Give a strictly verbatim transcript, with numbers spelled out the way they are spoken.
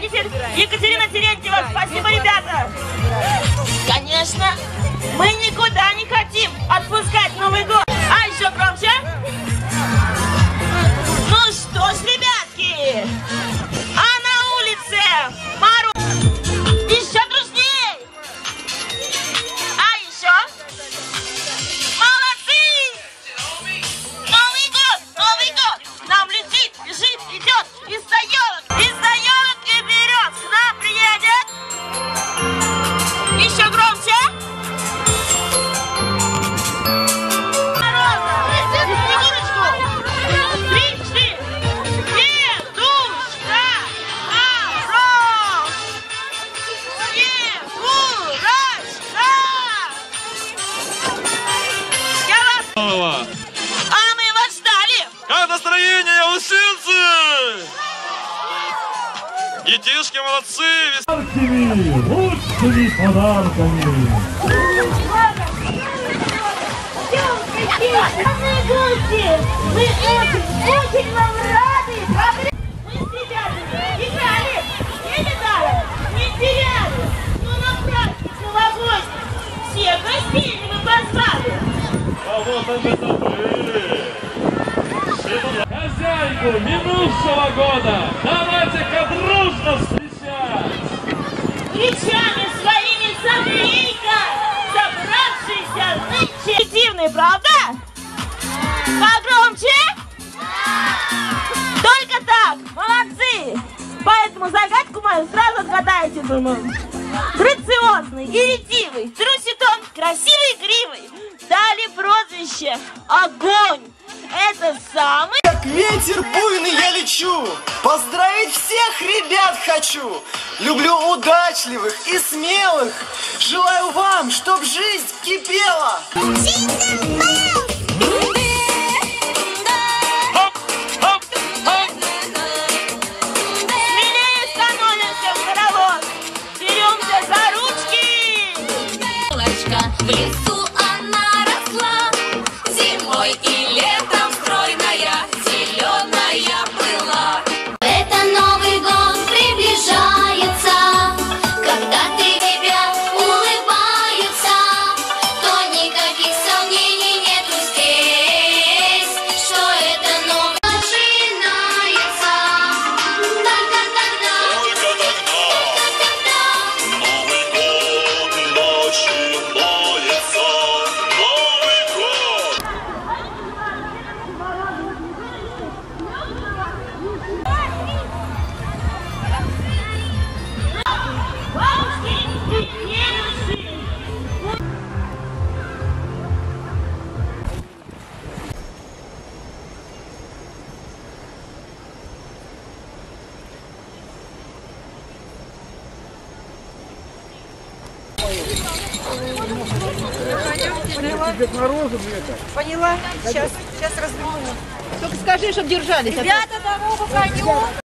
руководитель Екатерина Терентьева. Спасибо, ребята. Конечно, мы никуда не хотим отпускать Новый год. А еще громче. Ну что ж, ребятки, а на улице мороз. Еще дружней. А еще. Молодцы. Новый год, Новый год. Нам летит, бежит, идет, из заелок, из заелок и вперед. К нам приедет. Еще громче. А мы вас ждали! Как настроение, лысинцы? Детишки молодцы! Лучшими подарками! Мы очень, очень вам рады! Мы с ребятами играли, не летали, не теряли, но на праздник новогодний всех гостей мы позвали. А вот это были! Хозяйку минувшего года давайте-ка дружно встречать! Кричами своими совейка, собравшиеся нынче. Позитивный, правда? Погромче? Только так, молодцы! Поэтому загадку мою сразу отгадаете, думаю. Грациозный и ретивый, трусит он красивой гривой. Дали прозвище Огонь. Это самый... Как ветер буйный я лечу, поздравить всех ребят хочу. Люблю удачливых и смелых, желаю вам, чтоб жизнь кипела. Смелее становимся в хоровод, беремся за ручки. В лесу она росла, зимой и летом стройная, зеленая была. Это Новый год приближается, когда ты тебя улыбаются, то никаких сомнений нету здесь, что это новый начинается. Только тогда, Только тогда Новый год начинается. Новый год! Бабушки и дедушки. Поняла? Сейчас, сейчас разверну. Только скажи, чтобы держались. Ребята, дорогу коню.